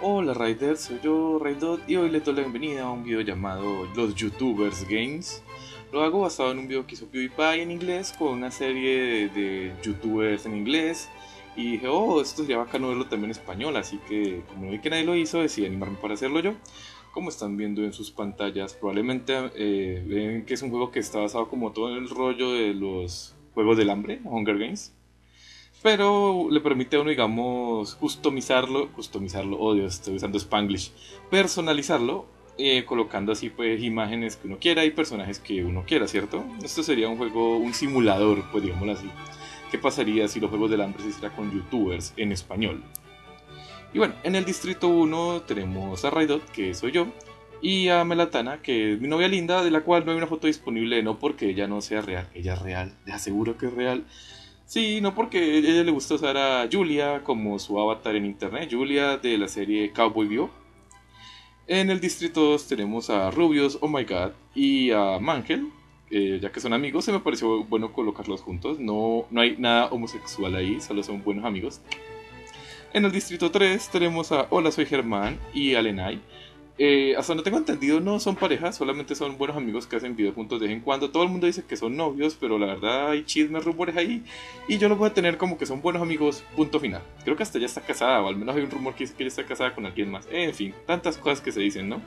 Hola Raiders, soy yo Raidot y hoy les doy la bienvenida a un video llamado Los YouTubers Games. Lo hago basado en un video que hizo PewDiePie en inglés con una serie de YouTubers en inglés. Y dije, oh, esto sería bacano verlo también en español, así que como vi que nadie lo hizo, decidí animarme para hacerlo yo. Como están viendo en sus pantallas, probablemente ven que es un juego que está basado como todo en el rollo de los Juegos del Hambre, Hunger Games, pero le permite a uno, digamos, customizarlo, oh Dios, estoy usando Spanglish, personalizarlo, colocando así pues imágenes que uno quiera y personajes que uno quiera, ¿cierto? Esto sería un juego, un simulador, pues digámoslo así. ¿Qué pasaría si los Juegos del Hambre se hiciera con youtubers en español? Y bueno, en el distrito 1 tenemos a Raidot, que soy yo, y a Melatana, que es mi novia linda, de la cual no hay una foto disponible, no porque ella no sea real, ella es real, les aseguro que es real. Sí, no porque a ella le gusta usar a Julia como su avatar en internet, Julia de la serie Cowboy Vivo. En el distrito 2 tenemos a Rubius, Oh My God, y a Mangel, ya que son amigos, se me pareció bueno colocarlos juntos. No hay nada homosexual ahí, solo son buenos amigos. En el distrito 3 tenemos a Hola, soy Germán y Alenay. Hasta donde tengo entendido no son parejas, solamente son buenos amigos que hacen videos juntos de vez en cuando. Todo el mundo dice que son novios, pero la verdad hay chismes, rumores ahí. Y yo los voy a tener como que son buenos amigos, punto final. Creo que hasta ella está casada, o al menos hay un rumor que dice que ella está casada con alguien más. En fin, tantas cosas que se dicen, ¿no?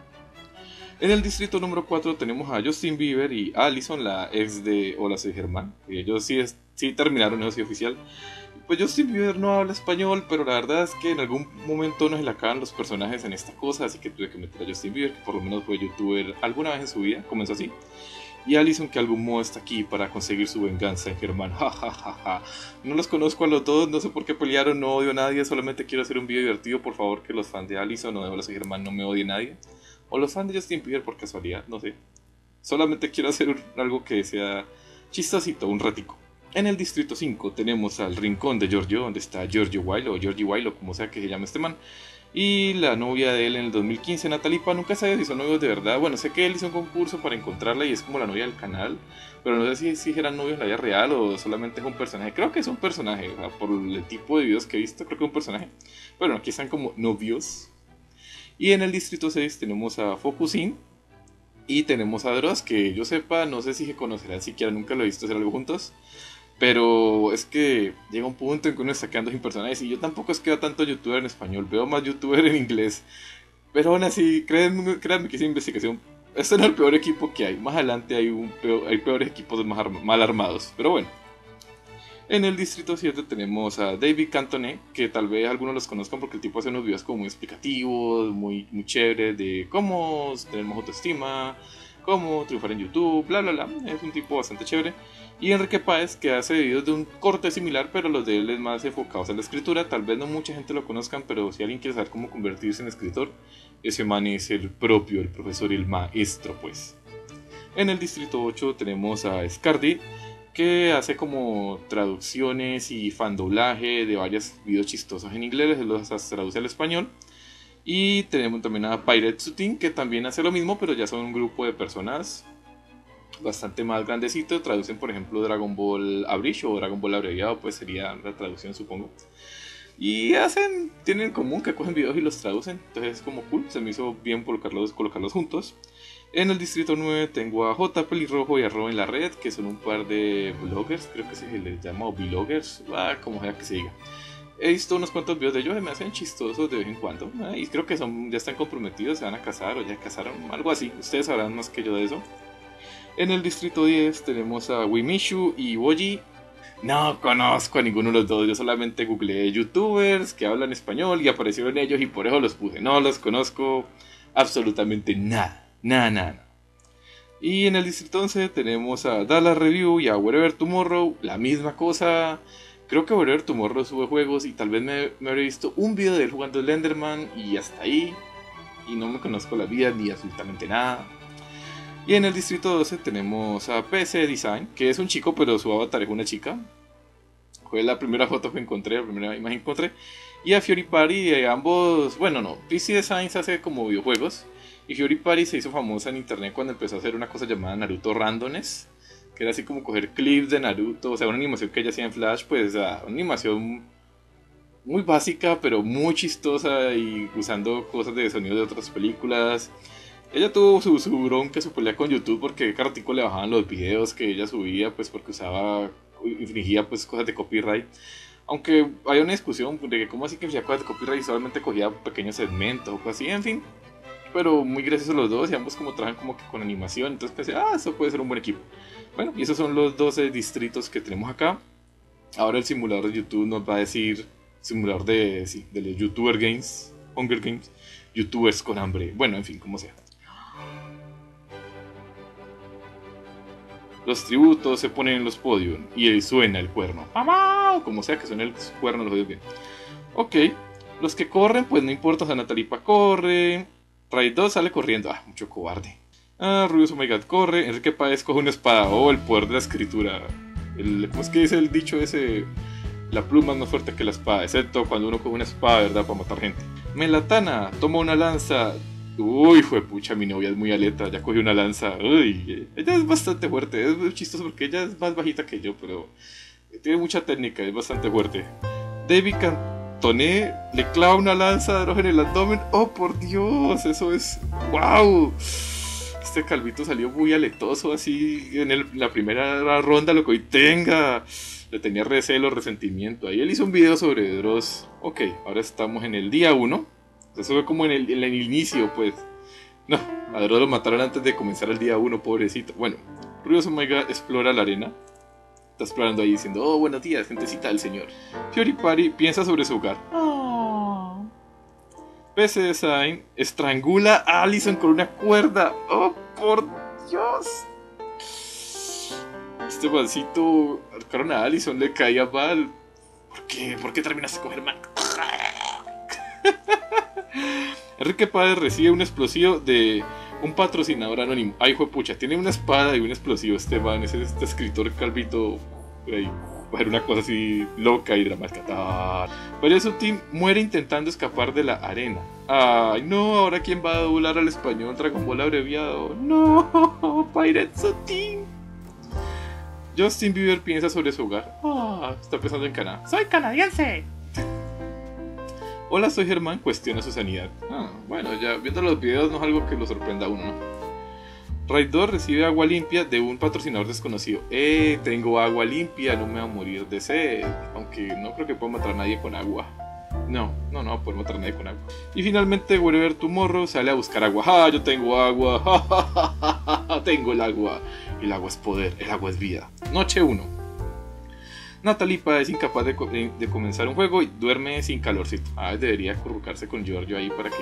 En el distrito número 4 tenemos a Justin Bieber y Allison, la ex de Hola, soy Germán. Ellos sí terminaron, eso sí oficial. Pues Justin Bieber no habla español, pero la verdad es que en algún momento no se le acaban los personajes en esta cosa, así que tuve que meter a Justin Bieber, que por lo menos fue youtuber alguna vez en su vida, comenzó así. Y Allison, que de algún modo está aquí para conseguir su venganza en Germán. Ja, ja, ja, ja. No los conozco a los dos, no sé por qué pelearon, no odio a nadie, solamente quiero hacer un video divertido. Por favor, que los fans de Allison o de Hola, soy Germán no me odie nadie. O los fans de Justin Bieber por casualidad, no sé. Solamente quiero hacer algo que sea chistosito, un ratico. En el distrito 5 tenemos al rincón de Giorgio, donde está Giorgio Wild o Georgie Wild o como sea que se llame este man. Y la novia de él en el 2015, Natalie Pa, nunca sabía si son novios de verdad. Bueno, sé que él hizo un concurso para encontrarla y es como la novia del canal, pero no sé si eran novios en la vida real o solamente es un personaje. Creo que es un personaje, o sea, por el tipo de videos que he visto, creo que es un personaje. Bueno, aquí están como novios. Y en el distrito 6 tenemos a Focusin y tenemos a Dross, que yo sepa, no sé si se conocerán siquiera, nunca lo he visto hacer algo juntos. Pero es que llega un punto en que uno está quedando sin personajes y yo tampoco es que veo tanto youtuber en español, veo más youtuber en inglés. Pero aún así, créanme que esa investigación, este no es el peor equipo que hay. Más adelante hay peores equipos mal armados. Pero bueno, en el distrito 7 tenemos a David Cantone, que tal vez algunos los conozcan porque el tipo hace unos videos como muy explicativos, muy chéveres de cómo tener más autoestima, cómo triunfar en YouTube, bla bla bla. Es un tipo bastante chévere. Y Enrique Páez, que hace videos de un corte similar, pero los de él es más enfocados en la escritura. Tal vez no mucha gente lo conozcan, pero si alguien quiere saber cómo convertirse en escritor, ese man es el propio, el profesor y el maestro, pues. En el distrito 8 tenemos a Scardi, que hace como traducciones y fandoblaje de varios videos chistosos en inglés, los traduce al español. Y tenemos también a Pirate Sutin, que también hace lo mismo, pero ya son un grupo de personas bastante más grandecito. Traducen, por ejemplo, Dragon Ball Abridged o Dragon Ball abreviado, pues sería la traducción, supongo. Y tienen en común que cogen videos y los traducen, entonces es como cool, se me hizo bien colocarlos juntos. En el distrito 9 tengo a J. Pelirrojo y a Robin la Red, que son un par de bloggers, creo que se les llama, o vloggers, como sea que se diga. He visto unos cuantos videos de ellos y me hacen chistosos de vez en cuando, y creo que ya están comprometidos, se van a casar o ya casaron, algo así, ustedes sabrán más que yo de eso. En el distrito 10 tenemos a Wimishu y Boji. No conozco a ninguno de los dos, yo solamente googleé youtubers que hablan español y aparecieron ellos y por eso los puse. No los conozco absolutamente nada, nada, nada. Y en el distrito 11 tenemos a Dallas Review y a Wherever Tomorrow, la misma cosa. Creo que Wherever Tomorrow sube juegos y tal vez me habré visto un video de él jugando Slenderman y hasta ahí. Y no me conozco la vida ni absolutamente nada. Y en el distrito 12 tenemos a PC Design, que es un chico, pero su avatar es una chica. Fue la primera foto que encontré, la primera imagen que encontré. Y a Fiori Party, ambos, bueno, no, PC Designs hace como videojuegos. Y Fiori Party se hizo famosa en internet cuando empezó a hacer una cosa llamada Naruto Randomness, que era así como coger clips de Naruto, o sea, una animación que ella hacía en Flash, pues una animación muy básica, pero muy chistosa y usando cosas de sonido de otras películas. Ella tuvo su bronca, su pelea con YouTube porque cada ratico le bajaban los videos que ella subía, pues porque infringía pues cosas de copyright. Aunque hay una discusión de que cómo así que hacía cosas de copyright y solamente cogía pequeños segmentos o cosas así, en fin. Pero muy graciosos los dos y ambos como trabajan como que con animación, entonces pensé, eso puede ser un buen equipo. Bueno, y esos son los 12 distritos que tenemos acá. Ahora el simulador de YouTube nos va a decir, simulador de los YouTuber Games, Hunger Games, YouTubers con hambre, bueno, en fin, como sea. Los tributos se ponen en los podios y suena el cuerno. ¡Mamá! O como sea que suene el cuerno, los oídos bien. Ok, los que corren, pues no importa, o sea, Natalipa corre, Raid 2 sale corriendo, mucho cobarde. Rubius Oh My God corre, Enrique Páez coge una espada, el poder de la escritura. ¿Cómo es que dice el dicho ese? La pluma es más fuerte que la espada, excepto cuando uno coge una espada, ¿verdad? Para matar gente. Melatana toma una lanza. Uy, pucha, mi novia es muy aleta, ya cogió una lanza. Uy, ella es bastante fuerte, es muy chistoso porque ella es más bajita que yo, pero tiene mucha técnica, es bastante fuerte. David Cantone le clava una lanza de rojo en el abdomen. Oh, por Dios, eso es... ¡Wow! Este calvito salió muy aletoso así en la primera ronda, lo que hoy tenga. Le tenía recelo, resentimiento. Ahí él hizo un video sobre Dross. Ok, ahora estamos en el día 1. Eso fue como en el inicio, pues. No, a Dross lo mataron antes de comenzar el día 1, pobrecito. Bueno, Rubius Oh My God explora la arena. Está explorando ahí diciendo, buenos días, gentecita del señor. Fiori Pari piensa sobre su hogar. PC Design estrangula a Allison con una cuerda. ¡Oh, por Dios! Este mancito arcaron a Allison, le caía mal. ¿Por qué? ¿Por qué terminaste de coger mal? Enrique Páez recibe un explosivo de un patrocinador anónimo. Ay, juepucha, tiene una espada y un explosivo este man, este escritor calvito. Era una cosa así loca y dramática. Team muere intentando escapar de la arena. Ay, no, ahora quién va a doblar al español Dragon Ball abreviado. No, Team. Justin Bieber piensa sobre su hogar. Está pensando en Canadá. ¡Soy canadiense! Hola, soy Germán, cuestiona su sanidad. Bueno, ya viendo los videos no es algo que lo sorprenda a uno, ¿no? Raid 2 recibe agua limpia de un patrocinador desconocido. Tengo agua limpia, no me voy a morir de sed. Aunque no creo que pueda matar a nadie con agua. No va a poder matar a nadie con agua. Y finalmente Wherever Tomorrow sale a buscar agua. Yo tengo agua. Tengo el agua. El agua es poder, el agua es vida. Noche 1. Natalipa es incapaz de comenzar un juego y duerme sin calorcito. Debería acurrucarse con Giorgio ahí para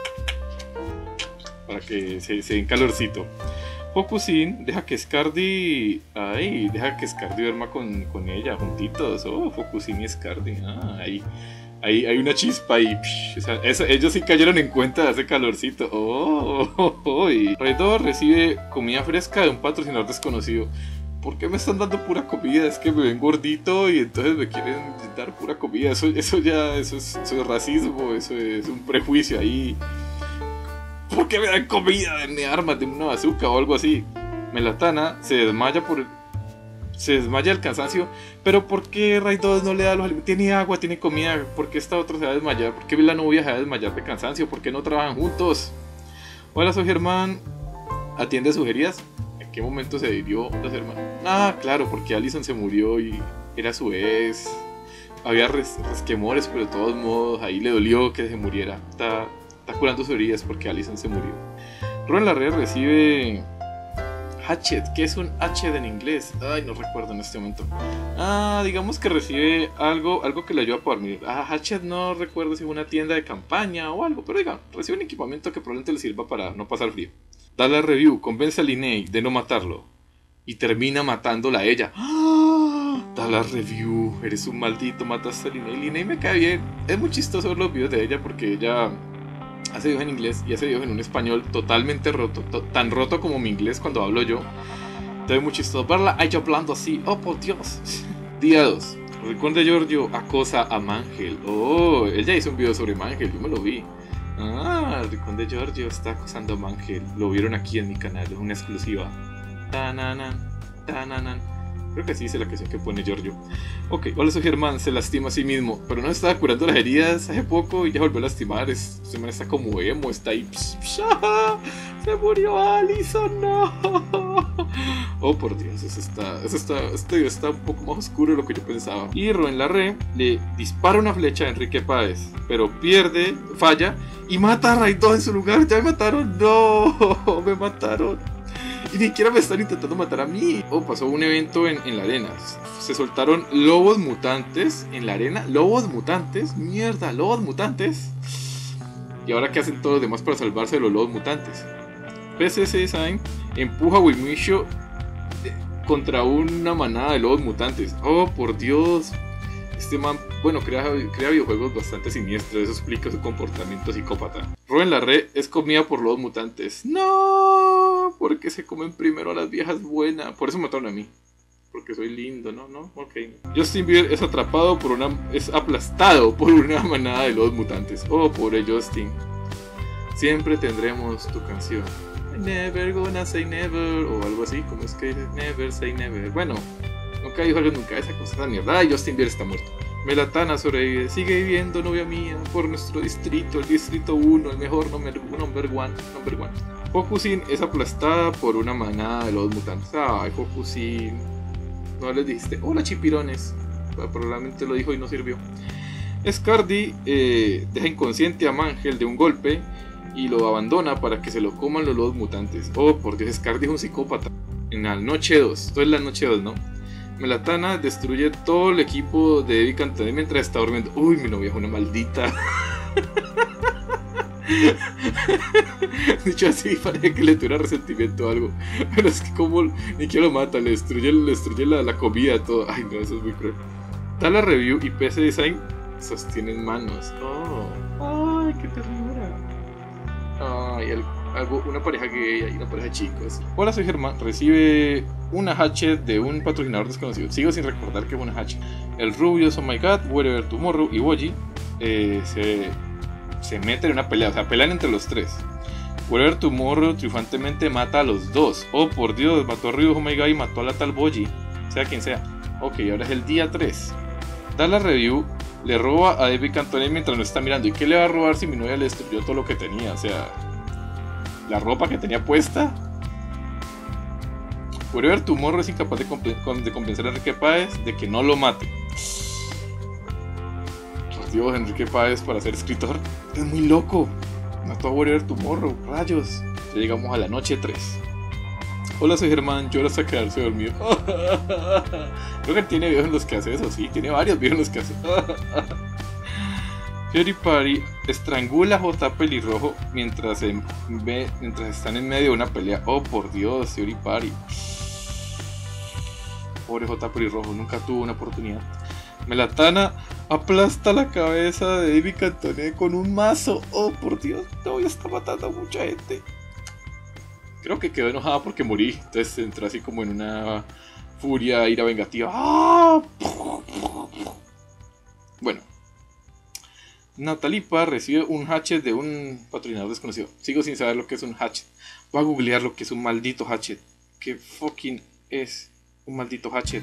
que se den calorcito. Focusín deja que Scardi duerma con ella juntitos. Focusín y Scardi. Hay una chispa ahí. Ellos sí cayeron en cuenta de ese calorcito. Raid 2 recibe comida fresca de un patrocinador desconocido. ¿Por qué me están dando pura comida? Es que me ven gordito y entonces me quieren dar pura comida. Eso es racismo, eso es un prejuicio ahí. ¿Por qué me dan comida? Denme armas, denme una bazooka o algo así. Melatana se desmaya del cansancio. Pero ¿por qué Raid 2 no le da los alimentos? Tiene agua, tiene comida. ¿Por qué esta otra se va a desmayar? ¿Por qué la novia se va a desmayar de cansancio? ¿Por qué no trabajan juntos? Hola, soy Germán. ¿Atiende sus heridas? ¿En qué momento se hirió los hermanos? Claro, porque Allison se murió y era su ex. Había resquemores, pero de todos modos ahí le dolió que se muriera. Está curando sus heridas porque Allison se murió. Ron Larrea recibe Hatchet. ¿Qué es un Hatchet en inglés? No recuerdo en este momento. Digamos que recibe algo que le ayuda a dormir. Hatchet no recuerdo si es una tienda de campaña o algo, pero digamos, recibe un equipamiento que probablemente le sirva para no pasar frío. Da la review, convence a Linnea de no matarlo y termina matándola a ella. Da la review, eres un maldito, mataste a Linnea. Linnea me cae bien. Es muy chistoso ver los videos de ella porque ella hace videos en inglés y hace videos en un español totalmente roto, tan roto como mi inglés cuando hablo yo. Entonces es muy chistoso verla ahí hablando así. Por Dios. Día 2. Rincón de Giorgio acosa a Mangel. Él ya hizo un video sobre Mangel, yo me lo vi. El Rincón de Giorgio está acosando a Mangel. Lo vieron aquí en mi canal, es una exclusiva. Tananan, tananan, Creo que sí es la canción que pone Giorgio. Ok, hola, soy Germán, se lastima a sí mismo, pero no estaba curando las heridas hace poco y ya volvió a lastimar. Se me está como emo, está ahí. Se murió Alison, no. Oh, por Dios, este video está un poco más oscuro de lo que yo pensaba. Y Rubén Larré le dispara una flecha a Enrique Páez, pero pierde, falla y mata a Raidó en su lugar. Ya me mataron, no, me mataron. Y ni siquiera me están intentando matar a mí. Oh, pasó un evento en la arena. Se soltaron lobos mutantes en la arena. ¿Lobos mutantes? Mierda, lobos mutantes. ¿Y ahora qué hacen todos los demás para salvarse de los lobos mutantes? PCC Design empuja a Wismicho contra una manada de lobos mutantes. Oh, por Dios. Este man, bueno, crea videojuegos bastante siniestros. Eso explica su comportamiento psicópata. Rubén Larré es comida por lobos mutantes. ¡No! Porque se comen primero a las viejas buenas. Por eso mataron a mí. Porque soy lindo, ¿no? ¿No? Ok. Justin Bieber es aplastado por una manada de lobos mutantes. Oh, pobre Justin. Siempre tendremos tu canción. Never gonna say never. O algo así, como es que never say never. Bueno, nunca dijo algo nunca, esa cosa, esa mierda. Ay, Justin Bieber está muerto. Melatana sobrevive, sigue viviendo, novia mía, por nuestro distrito, el distrito 1, el mejor number one. Hokusin es aplastada por una manada de los mutantes. Ay, Hokusin. No les dijiste, hola chipirones. Probablemente lo dijo y no sirvió. Scardi deja inconsciente a Mangel de un golpe y lo abandona para que se lo coman los lobos mutantes. Oh, por Dios, Scardi es un psicópata. En la noche 2, esto es la noche 2, ¿no? Melatana destruye todo el equipo de Debbie Cantoné mientras está durmiendo. Uy, mi novia es una maldita. Dicho así, parece que le tuviera resentimiento o algo. Pero es que como ni que lo mata, le destruye la comida, todo. Ay, no, eso es muy cruel. Da la review y PC Design sostienen manos. Oh, ay, qué ternura. Ay, una pareja gay y una pareja de chicos. Hola, soy Germán. Recibe una hatchet de un patrocinador desconocido. Sigo sin recordar que es una hatchet. El Rubius, Oh My God, Wherever Tomorrow y Boji se meten en una pelea. O sea, pelean entre los tres. Wherever Tomorrow triunfantemente mata a los dos. Oh, por Dios, mató a Rubius, Oh My God y mató a la tal Boji. Sea quien sea. Ok, ahora es el día 3. Da la review. Le roba a Debbie Cantoné mientras no está mirando. ¿Y qué le va a robar si mi novia le destruyó todo lo que tenía? O sea, la ropa que tenía puesta. Wherever Tomorrow es incapaz de convencer a Enrique Páez de que no lo mate. Por Dios, Enrique Páez para ser escritor es muy loco. Mató a Wherever Tomorrow, rayos. Ya llegamos a la noche 3. Hola, soy Germán, llora hasta quedarse dormido. Creo que tiene videos en los que hace eso, sí, tiene varios videos en los que hace. Fury Party estrangula a J. Pelirrojo mientras están en medio de una pelea. Oh, por Dios, Fury Party. Pobre J. Pelirrojo, nunca tuvo una oportunidad. Melatana aplasta la cabeza de Debbie Cantoné con un mazo. Oh, por Dios, no, ya está matando a mucha gente. Creo que quedó enojada porque morí. Entonces entró así como en una furia, ira vengativa. ¡Ah! Bueno. Natalipa recibe un hatchet de un patrocinador desconocido. Sigo sin saber lo que es un hatchet. Voy a googlear lo que es un maldito hatchet. ¿Qué fucking es un maldito hatchet?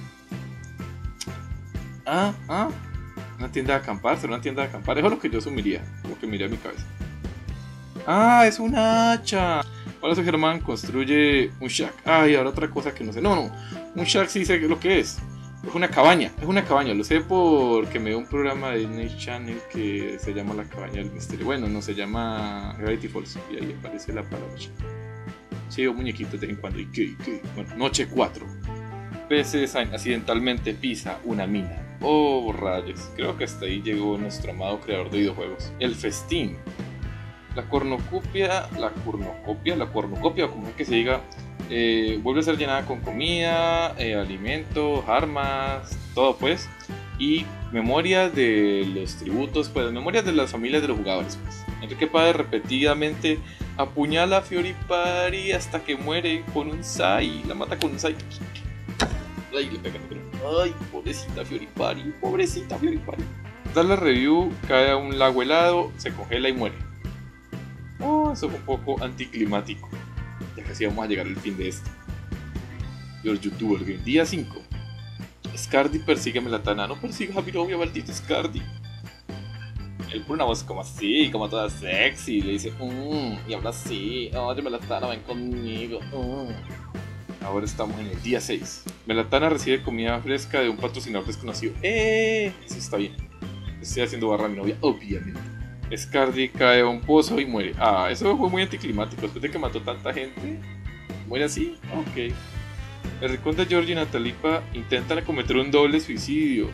Una tienda de acampar. ¿Será una tienda de acampar? Eso es lo que yo asumiría. Lo que miré a mi cabeza. Es un hacha. Hola, soy Germán, construye un shack. Y ahora otra cosa que no sé. No, un shack sí sé lo que es. Es una cabaña, lo sé porque me dio un programa de Disney Channel que se llama La Cabaña del Misterio. Bueno, no, se llama Gravity Falls y ahí aparece la palabra. Sí, un muñequito de vez en cuando. Bueno, noche 4. PC Design accidentalmente pisa una mina. Oh, rayos. Creo que hasta ahí llegó nuestro amado creador de videojuegos. El festín. La cornucopia, como es que se diga, vuelve a ser llenada con comida, alimentos, armas, todo pues, y memorias de los tributos, pues, memorias de las familias de los jugadores, pues. Enrique Páez repetidamente apuñala a Fury Party hasta que muere con un sai, la mata con un sai. Ay, le pega, ay, pobrecita Fury Party. Da la review, cae a un lago helado, se congela y muere. Eso fue un poco anticlimático. Ya casi vamos a llegar al fin de esto. Los youtubers game. Día 5. Scardi persigue a Melatana. No persigas a mi novia, maldito Scardi. Él pone una voz como así, como toda sexy. Le dice, y habla así. Oye, Melatana, ven conmigo. Ahora estamos en el día 6. Melatana recibe comida fresca de un patrocinador desconocido. Eso está bien. Estoy haciendo barra a mi novia, obviamente. Scardi cae a un pozo y muere. Eso fue muy anticlimático. Después de que mató tanta gente, ¿muere así? Ok. El rincón de Georgie y Natalipa intentan cometer un doble suicidio.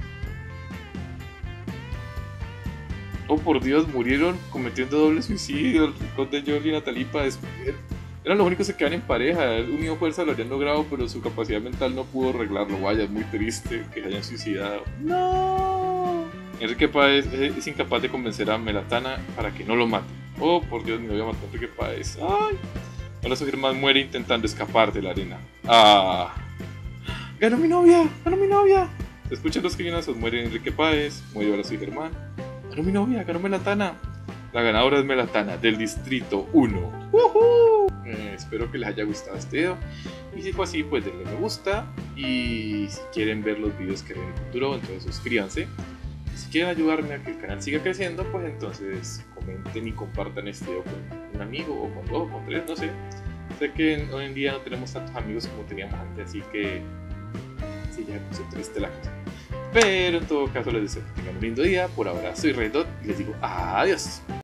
Oh, por Dios, murieron cometiendo doble suicidio. El rincón de Georgie y Natalipa eran los únicos que quedan en pareja. El unido fuerza lo habían logrado, pero su capacidad mental no pudo arreglarlo. Vaya, es muy triste que se hayan suicidado. ¡No! Enrique Páez es incapaz de convencer a Melatana para que no lo mate. Oh, por Dios, mi novia mató a Enrique Páez. ¡Ay! Ahora su Germán muere intentando escapar de la arena. ¡Ganó mi novia! ¡Ganó mi novia! Se escuchan los crionazos. Muere Enrique Páez. Muere ahora su Germán. ¡Ganó mi novia! ¡Ganó Melatana! La ganadora es Melatana del distrito 1. Espero que les haya gustado este video. Y si fue así, pues denle me gusta. Y si quieren ver los videos que haré en el futuro, entonces suscríbanse. Si quieren ayudarme a que el canal siga creciendo, pues entonces comenten y compartan este video con un amigo o con dos o con tres, no sé. Sé que hoy en día no tenemos tantos amigos como teníamos antes, así que sí, ya me puse triste la cosa. Pero en todo caso les deseo que tengan un lindo día. Por ahora soy Red Dot y les digo adiós.